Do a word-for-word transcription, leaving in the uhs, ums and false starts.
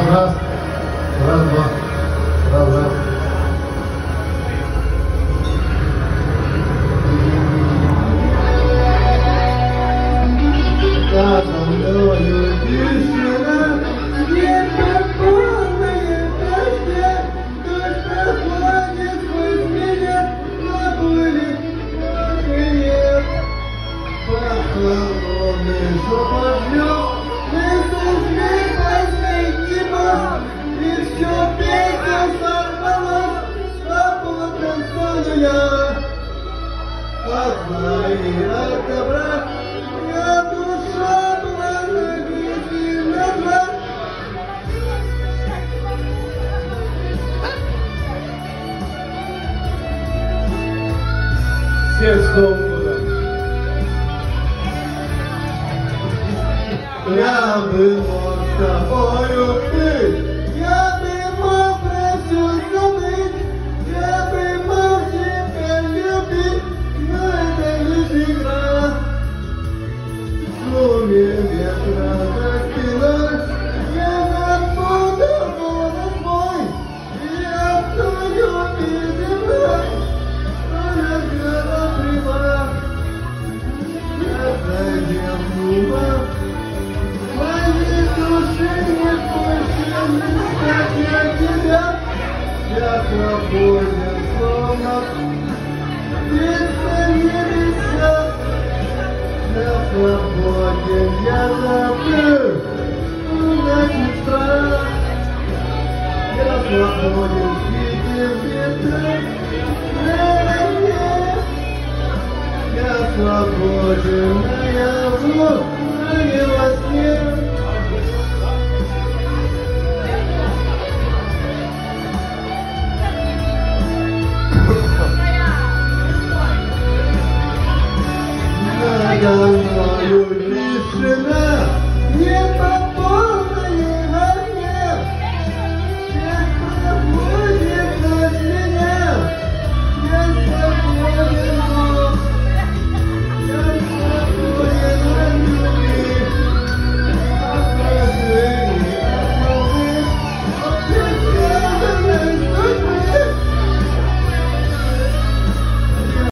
Раз, раз. Раз, два. Раз, раз. За мною тишина, где-то полная дождя, дождь проходит сквозь меня, на пыли нет. Холодный шепот звезд, высушный последний маг, и все песня сорвалась, свободно стану я. Одна и от добра, я душа была на грехе назад. Все снова. Я бы мог с тобою быть, я бы мог про все забыть, я бы мог тебя любить, но это лишь игра. В шуме ветра за спиной я забуду голос мой, и обдую передо мной, разгара пряма. Я задел губа, моей души нет больше места для тебя. Я свободен, словно птица небеса. Я свободен, я забыл, уносит страх. Я свободен, видим ветра на войне. Я свободен, наяву, а не во сне. Yeah.